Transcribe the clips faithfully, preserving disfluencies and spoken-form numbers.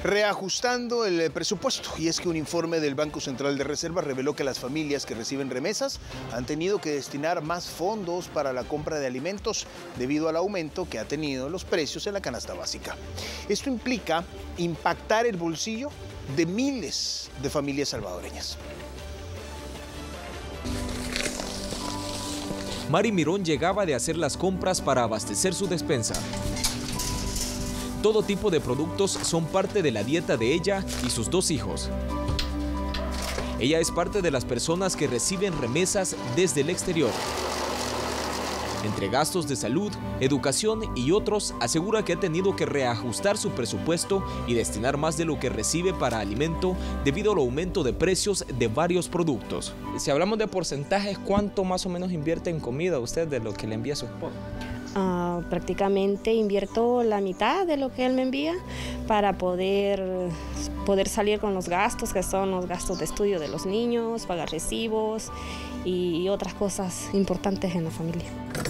Reajustando el presupuesto, y es que un informe del Banco Central de Reserva reveló que las familias que reciben remesas han tenido que destinar más fondos para la compra de alimentos debido al aumento que ha tenido los precios en la canasta básica. Esto implica impactar el bolsillo de miles de familias salvadoreñas. Mari Mirón llegaba de hacer las compras para abastecer su despensa. Todo tipo de productos son parte de la dieta de ella y sus dos hijos. Ella es parte de las personas que reciben remesas desde el exterior. Entre gastos de salud, educación y otros, asegura que ha tenido que reajustar su presupuesto y destinar más de lo que recibe para alimento debido al aumento de precios de varios productos. Si hablamos de porcentajes, ¿cuánto más o menos invierte en comida usted de lo que le envía su esposo? Uh, prácticamente invierto la mitad de lo que él me envía para poder, poder salir con los gastos, que son los gastos de estudio de los niños, pagar recibos y otras cosas importantes en la familia.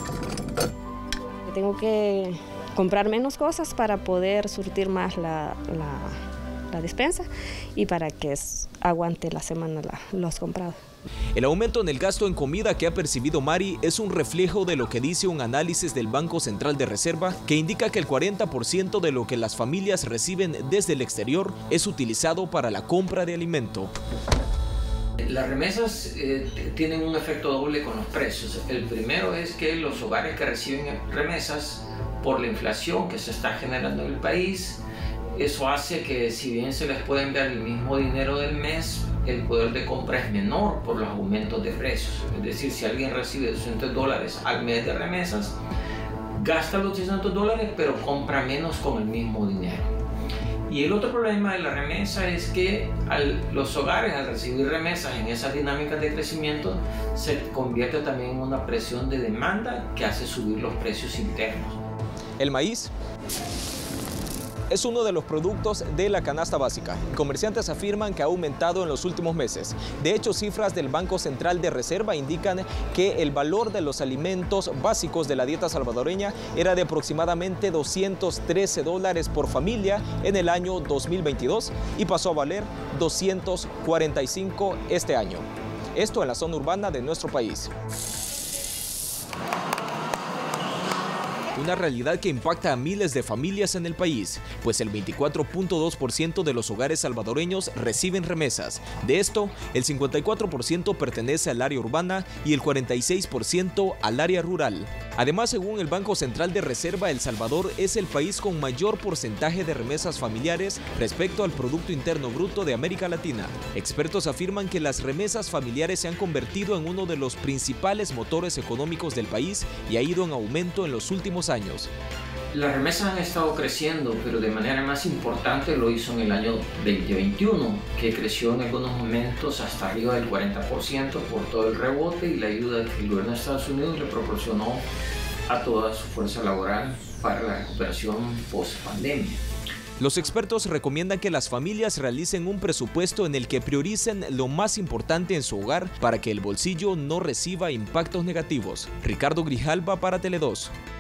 Tengo que comprar menos cosas para poder surtir más la, la, la despensa y para que aguante la semana la, los comprados. El aumento en el gasto en comida que ha percibido Mari es un reflejo de lo que dice un análisis del Banco Central de Reserva que indica que el cuarenta por ciento de lo que las familias reciben desde el exterior es utilizado para la compra de alimento. Las remesas eh, tienen un efecto doble con los precios. El primero es que los hogares que reciben remesas, por la inflación que se está generando en el país, eso hace que si bien se les puede enviar el mismo dinero del mes, el poder de compra es menor por los aumentos de precios. Es decir, si alguien recibe doscientos dólares al mes de remesas, gasta los doscientos dólares pero compra menos con el mismo dinero. Y el otro problema de la remesa es que al, los hogares al recibir remesas en esas dinámicas de crecimiento se convierte también en una presión de demanda que hace subir los precios internos. El maíz es uno de los productos de la canasta básica. Comerciantes afirman que ha aumentado en los últimos meses. De hecho, cifras del Banco Central de Reserva indican que el valor de los alimentos básicos de la dieta salvadoreña era de aproximadamente doscientos trece dólares por familia en el año dos mil veintidós y pasó a valer doscientos cuarenta y cinco este año. Esto en la zona urbana de nuestro país. Una realidad que impacta a miles de familias en el país, pues el veinticuatro punto dos por ciento de los hogares salvadoreños reciben remesas. De esto, el cincuenta y cuatro por ciento pertenece al área urbana y el cuarenta y seis por ciento al área rural. Además, según el Banco Central de Reserva, El Salvador es el país con mayor porcentaje de remesas familiares respecto al Producto Interno Bruto de América Latina. Expertos afirman que las remesas familiares se han convertido en uno de los principales motores económicos del país y ha ido en aumento en los últimos años. Las remesas han estado creciendo, pero de manera más importante lo hizo en el año veinte veintiuno, que creció en algunos momentos hasta arriba del cuarenta por ciento por todo el rebote y la ayuda que el gobierno de Estados Unidos le proporcionó a toda su fuerza laboral para la recuperación post-pandemia. Los expertos recomiendan que las familias realicen un presupuesto en el que prioricen lo más importante en su hogar para que el bolsillo no reciba impactos negativos. Ricardo Grijalva para Tele dos.